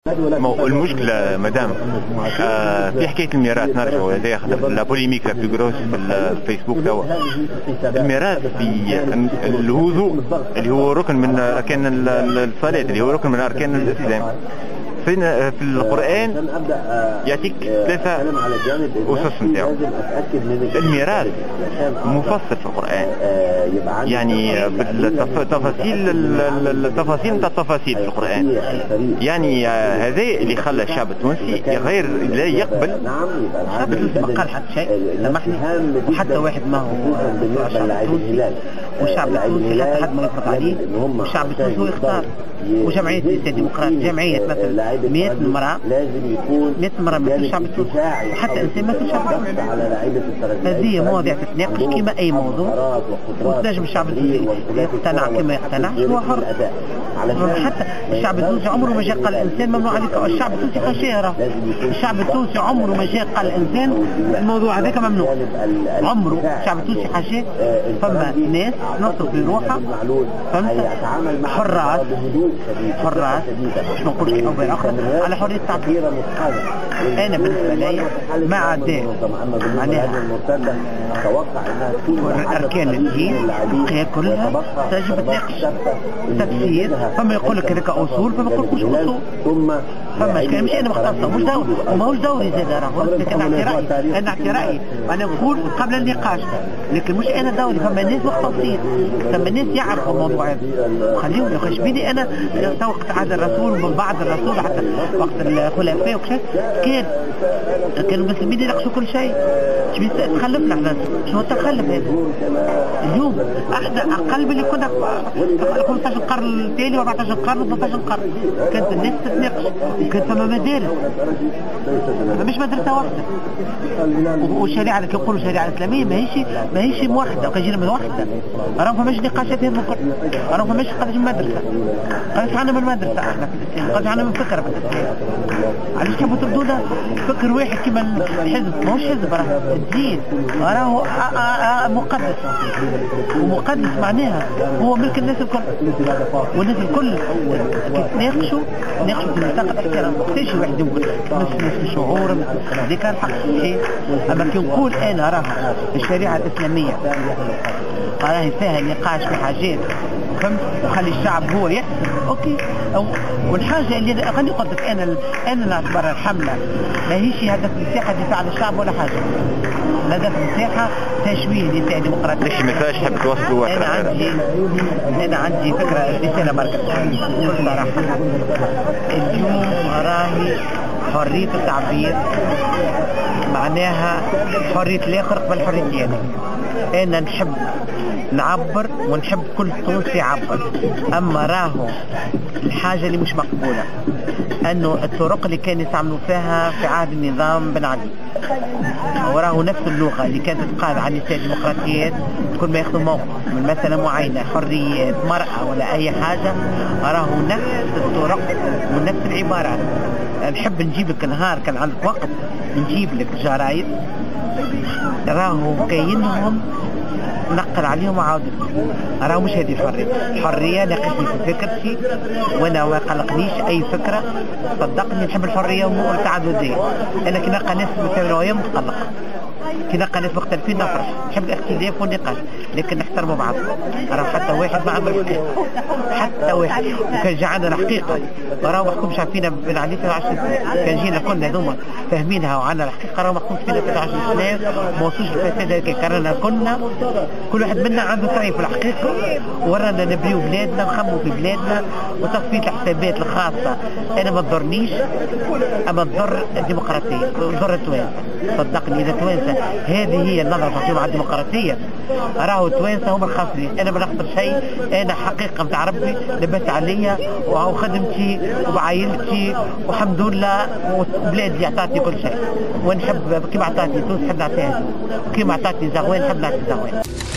المشكلة مدام في حكاية الميراث نرجعوا هذا لا بوليميك لا بلو في الفيسبوك توا. الميراث في الوضوء اللي هو ركن من أركان الصلاة، اللي هو ركن من أركان الإسلام، في القرآن يعطيك 3 أسس نتاعو. الميراث يعني مفصل في القرآن، يعني بالتفاصيل نتاع التفاصيل في القرآن. يعني هذا اللي خلى الشعب التونسي غير لا يقبل. الشعب التونسي ما قال حتى شيء، سامحني، وحتى واحد ما هو الشعب التونسي، والشعب التونسي حتى حد ما يفرض عليه، والشعب التونسي هو يختار. وجمعية الديمقراطية جمعية مثلا 100 امرأة 100 امرأة مثل الشعب التونسي، حتى إنسان مثل الشعب التونسي. هذه مواضيع تتناقش كما أي موضوع، وتنجم الشعب التونسي يقتنع كما يقتنع، هو حر. حتى الشعب التونسي عمره ما جاء قال الإنسان ممنوع عليك. الشعب التونسي خشيرة، الشعب التونسي عمره ما جاء قال الإنسان الموضوع هذاك ممنوع، عمره. الشعب التونسي خشير. فما ناس نصرف لروحها، فهمت، حراس مش نقول شيء أو بآخر على حرية التعبير. أنا بالنسبة لي ما عدا معناها أركان الدين كلها تجب تناقش تفسير. فما يقول لك هذاك أصول، فما يقول لك مش أصول. فما كان مش أنا مختصة، مش دوري، وماهوش دوري زاد راهو، لكن أنا أعطي رأيي، أنا نقول قبل النقاش، لكن مش أنا دوري. فما ناس مختصين، فما ناس يعرفوا الموضوع هذا، خليهم يخش بيني. أنا وقت عهد الرسول ومن بعد الرسول حتى وقت الخلفاء وكذا كانوا المسلمين يناقشوا كل شيء. شو تخلفنا احنا؟ شنو التخلف هذا؟ اليوم احنا اقل من اللي كنا في 15 قرن الثاني و14 قرن و13 قرن. كانت الناس تتناقش، وكانت فما مدارس، مش مدرسه واحده. والشريعه كي يقولوا الشريعه الاسلاميه ماهيش موحده، وكان جينا من وحده. راهم فماش نقاشات هذه الكل، راهم فماش قداش من مدرسه، قداش عندنا من مدرسه احنا في الاسلام، قداش عندنا من فكره في الاسلام. علاش تحبوا تردونا فكر واحد كيما الحزب؟ ماهوش حزب، راه الدين راهو مقدس، ومقدس معناها هو ملك الناس الكل، والناس الكل ناقشوا في نطاق الاحترام. كيفاش واحد يقول مثل شعور هذا كان حق شيء. اما كي نقول انا راه الشريعه الاسلاميه راهي فيها نقاش في حاجات، فهمت، وخلي الشعب هو يحسن، اوكي. والحاجه اللي خليني نقول لك، انا نعتبر الحمله ماهيش هدف مساحه دفاع عن الشعب ولا حاجه. الهدف مساحه تشويه دفاع ديمقراطي. ليش مساج حاب توصلوا؟ انا عندي فكره رساله بركه صراحه. اليوم راهي حريه التعبير معناها حريه الاخر قبل حريتي انا نحب نعبر، ونحب كل تونسي يعبر. اما راهو الحاجه اللي مش مقبوله انه الطرق اللي كانوا يستعملوا فيها في عهد النظام بن علي، وراهو نفس اللغه اللي كانت تقال عن النساء الديمقراطيات، كل ما ياخذوا موقف من مساله معينه، حريات مرأة ولا اي حاجه، راهو نفس الطرق ونفس العبارات. نحب نجيب لك نهار كان عندك وقت نجيب لك جرايد راهو كاينهم نقل عليهم وعاودت. راهو مش هذه الحرية ناقشني في فكرتي، وانا ما قلقنيش اي فكرة، صدقني نحب الحرية والتعددية. انا كي نلقى ناس متنوعين متقلق، كي نلقى ناس مختلفين نفرح، نحب الاختلاف والنقاش، لكن نحترموا بعض. راهو حتى واحد ما عنده الحقيقة، حتى واحد. وكان جا عندنا الحقيقة، راهو ما حكمش فينا بن علي 23 سنة، كان جينا كنا هذوما فاهمينها وعندنا الحقيقة، راهو ما حكمش فينا 23 سنة، ما وصلش الفساد هذاك. كررنا كل واحد منا عنده رأي في الحقيقة، ورانا نبريو بلادنا، نخموا في بلادنا، وتصفية الحسابات الخاصة انا ما تضرنيش، اما تضر الديمقراطية وتضر التوانسة. صدقني اذا التوانسة هذه هي النظرة تاعهم على الديمقراطية، راهو التوانسة هم الخاسرين. انا ما نخسر شيء، انا حقيقة متاع ربي لبست عليا وخدمتي وبعائلتي والحمد لله، وبلادي اعطاتني كل شيء، ونحب كيما اعطاتني تونس نحب نعطيها، كيما اعطاتني زغوان نحب نعطي زغوان.